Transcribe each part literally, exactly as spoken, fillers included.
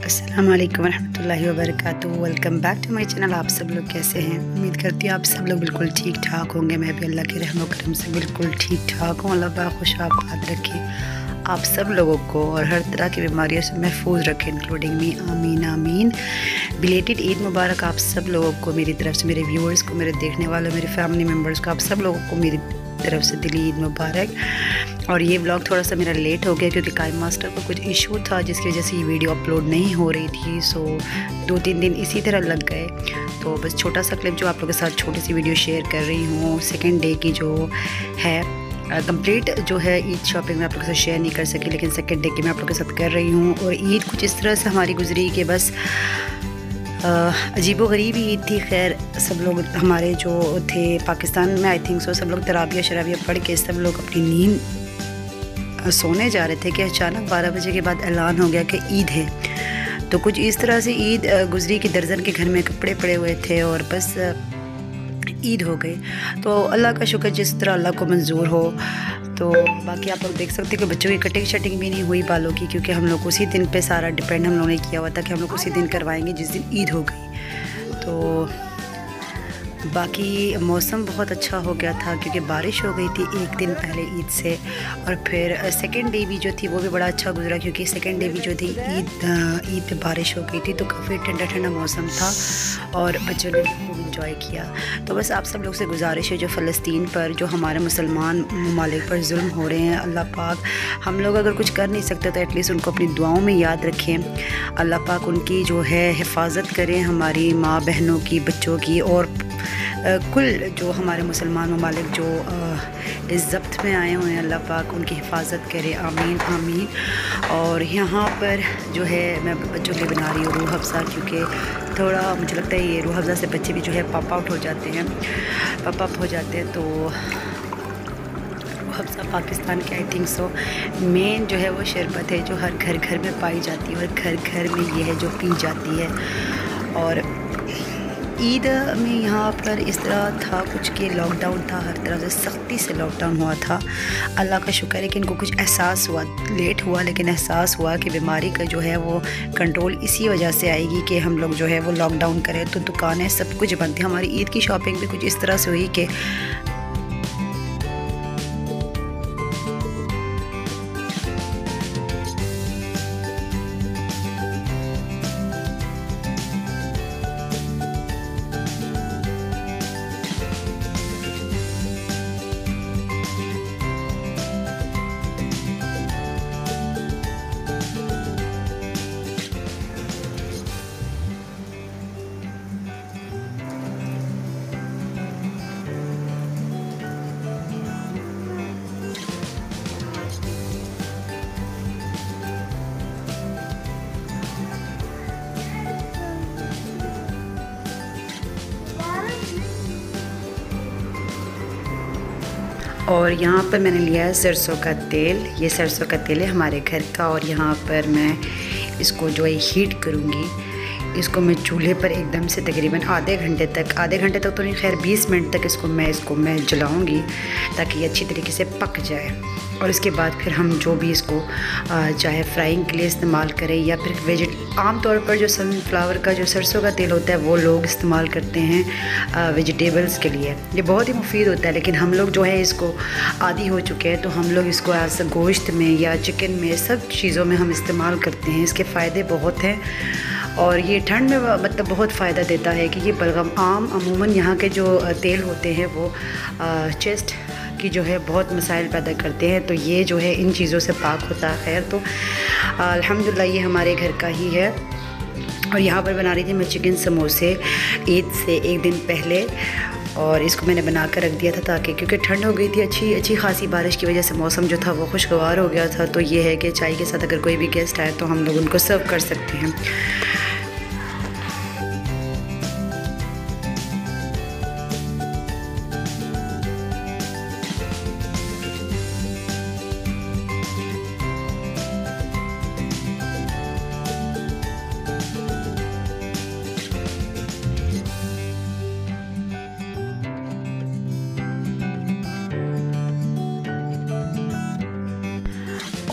अस्सलाम वालेकुम रहमतुल्लाहि व बरकातुहू। Welcome back to my channel. आप सब लोग कैसे हैं? उम्मीद करती हूँ आप सब लोग बिल्कुल ठीक ठाक होंगे। मैं भी अल्लाह के रहम करम से बिल्कुल ठीक ठाक हूँ। अल्लाह पाक खुश आबाद रखे आप सब लोगों को और हर तरह की बीमारियों से महफूज रखे, इंक्लूडिंग मी। आमीन आमीन। बिलेटेड ईद मुबारक आप सब लोगों को मेरी तरफ से, मेरे व्यूअर्स को, मेरे देखने वालों, मेरे फैमिली मेम्बर्स को, आप सब लोगों को मेरी तरफ से दिली ईद मुबारक। और ये व्लॉग थोड़ा सा मेरा लेट हो गया क्योंकि काइम मास्टर को कुछ इशू था जिसकी वजह से ये वीडियो अपलोड नहीं हो रही थी। सो दो तीन दिन इसी तरह लग गए। तो बस छोटा सा क्लिप जो आप लोगों के साथ छोटी सी वीडियो शेयर कर रही हूँ। सेकेंड डे की जो है कंप्लीट जो है ईद शॉपिंग में आप लोगों के साथ शेयर नहीं कर सकी, लेकिन सेकेंड डे की मैं आप लोगों के साथ कर रही हूँ। और ईद कुछ इस तरह से हमारी गुजरी कि बस अजीब व गरीब ईद थी। खैर सब लोग हमारे जो थे पाकिस्तान में, आई थिंक सो, सब लोग तराबिया शराबिया पढ़ के सब लोग अपनी नींद सोने जा रहे थे कि अचानक बारह बजे के बाद ऐलान हो गया कि ईद है। तो कुछ इस तरह से ईद गुजरी कि दर्जन के घर में कपड़े पड़े हुए थे और बस ईद हो गई। तो अल्लाह का शुक्र जिस तरह अल्लाह को मंजूर हो। तो बाकी आप लोग देख सकते हैं कि बच्चों की कटिंग शटिंग भी नहीं हुई बालों की, क्योंकि हम लोग उसी दिन पे सारा डिपेंड हम लोगों ने किया हुआ था कि हम लोग उसी दिन करवाएंगे जिस दिन ईद हो गई। तो बाकी मौसम बहुत अच्छा हो गया था क्योंकि बारिश हो गई थी एक दिन पहले ईद से। और फिर सेकेंड डे भी जो थी वो भी बड़ा अच्छा गुजरा क्योंकि सेकेंड डे भी जो थी ईद ईद पे बारिश हो गई थी। तो काफ़ी ठंडा ठंडा मौसम था और बच्चों ने खूब इंजॉय किया। तो बस आप सब लोग से गुजारिश है, जो फ़लस्तीन पर, जो हमारे मुसलमान ममालिक पर जुल्म हो रहे हैं, अल्लाह पाक, हम लोग अगर कुछ कर नहीं सकते तो एटलीस्ट उनको अपनी दुआओं में याद रखें। अल्लाह पाक उनकी जो है हिफाजत करें, हमारी माँ बहनों की, बच्चों की, और कुल जो हमारे मुसलमान ममालिक जो इस ज़ब्त में आए हुए हैं, अल्लाह पाक उनकी हिफाजत करे। आमीन आमीन। और यहाँ पर जो है मैं बच्चों के लिए बना रही हूँ रूह अफ़ज़ा, क्योंकि थोड़ा मुझे लगता है ये रूह अफ़ज़ा से बच्चे भी जो है पॉप आउट हो जाते हैं, पॉप अप हो जाते हैं। तो रूह अफ़ज़ा पाकिस्तान के आई थिंक सो मेन जो है वो शरबत है जो हर घर घर में पाई जाती है और घर घर में ये है जो पी जाती है। और ईद में यहाँ पर इस तरह था कुछ कि लॉकडाउन था, हर तरह से सख्ती से लॉकडाउन हुआ था। अल्लाह का शुक्र है कि इनको कुछ एहसास हुआ, लेट हुआ लेकिन एहसास हुआ कि बीमारी का जो है वो कंट्रोल इसी वजह से आएगी कि हम लोग जो है वो लॉकडाउन करें। तो दुकानें सब कुछ बंद थी। हमारी ईद की शॉपिंग भी कुछ इस तरह से हुई कि और यहाँ पर मैंने लिया है सरसों का तेल। ये सरसों का तेल है हमारे घर का। और यहाँ पर मैं इसको जो है हीट करूँगी। इसको मैं चूल्हे पर एकदम से तकरीबन आधे घंटे तक, आधे घंटे तक तो नहीं, खैर बीस मिनट तक इसको मैं इसको मैं जलाऊँगी ताकि ये अच्छी तरीके से पक जाए। और इसके बाद फिर हम जो भी इसको चाहे फ्राइंग के लिए इस्तेमाल करें या फिर वेजिट आम तौर पर जो सनफ्लावर का जो सरसों का तेल होता है वो लोग इस्तेमाल करते हैं वेजिटेबल्स के लिए। ये बहुत ही मुफीद होता है, लेकिन हम लोग जो है इसको आदी हो चुके हैं तो हम लोग इसको एज गोश्त में या चिकन में सब चीज़ों में हम इस्तेमाल करते हैं। इसके फ़ायदे बहुत हैं और ये ठंड में मतलब बहुत फ़ायदा देता है कि ये बलगम आम अमूमन यहाँ के जो तेल होते हैं वो चेस्ट की जो है बहुत मसाइल पैदा करते हैं। तो ये जो है इन चीज़ों से पाक होता है। खैर तो अल्हम्दुलिल्लाह ये हमारे घर का ही है। और यहाँ पर बना रही थी मैं चिकन समोसे ईद से एक दिन पहले, और इसको मैंने बना कर रख दिया था ताकि, क्योंकि ठंड हो गई थी, अच्छी अच्छी खासी बारिश की वजह से मौसम जो था वो खुशगवार हो गया था। तो ये है कि चाय के साथ अगर कोई भी गेस्ट आए तो हम लोग उनको सर्व कर सकते हैं।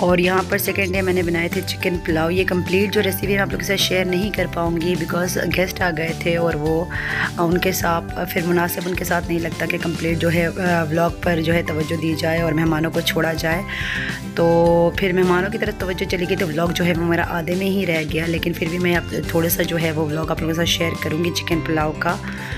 और यहाँ पर सेकेंड डे मैंने बनाए थे चिकन पुलाव। ये कंप्लीट जो रेसिपी मैं आप लोगों के साथ शेयर नहीं कर पाऊँगी बिकॉज़ गेस्ट आ गए थे और वो उनके साथ फिर मुनासिब उनके साथ नहीं लगता कि कंप्लीट जो है व्लॉग पर जो है तवज्जो दी जाए और मेहमानों को छोड़ा जाए। तो फिर मेहमानों की तरफ तवज्जो चली गई तो व्लॉग जो है वो मेरा आधे में ही रह गया। लेकिन फिर भी मैं आप थोड़ा सा जो है वो व्लॉग आप लोगों के साथ शेयर करूँगी चिकन पुलाव का।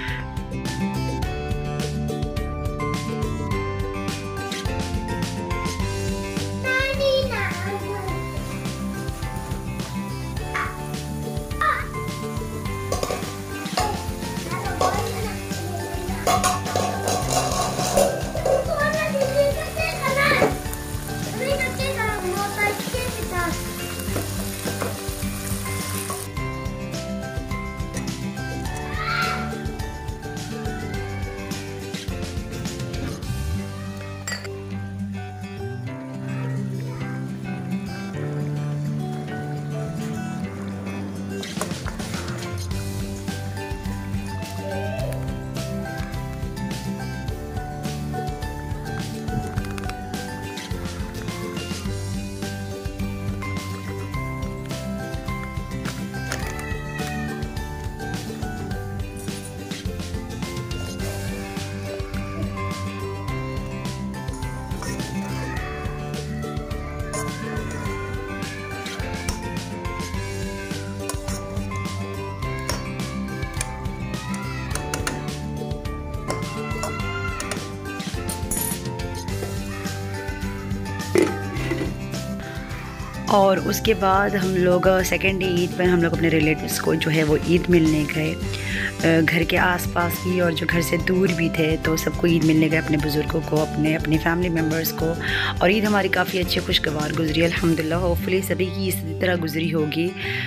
और उसके बाद हम लोग सेकेंड डे ईद पर हम लोग अपने रिलेटिव्स को जो है वो ईद मिलने गए, घर के आसपास भी और जो घर से दूर भी थे। तो सबको ईद मिलने गए, अपने बुज़ुर्गों को, अपने अपने फैमिली मेम्बर्स को। और ईद हमारी काफ़ी अच्छी खुशगवार गुजरी अल्हम्दुलिल्लाह। होपफुली सभी की इसी तरह गुजरी होगी।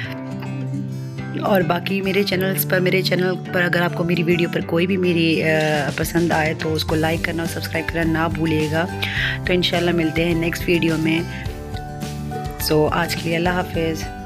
और बाकी मेरे चैनल्स पर मेरे चैनल पर अगर आपको मेरी वीडियो पर कोई भी मेरी पसंद आए तो उसको लाइक करना और सब्सक्राइब करना ना भूलिएगा। तो इंशाल्लाह मिलते हैं नेक्स्ट वीडियो में। सो आज के लिए अल्लाह हाफिज़।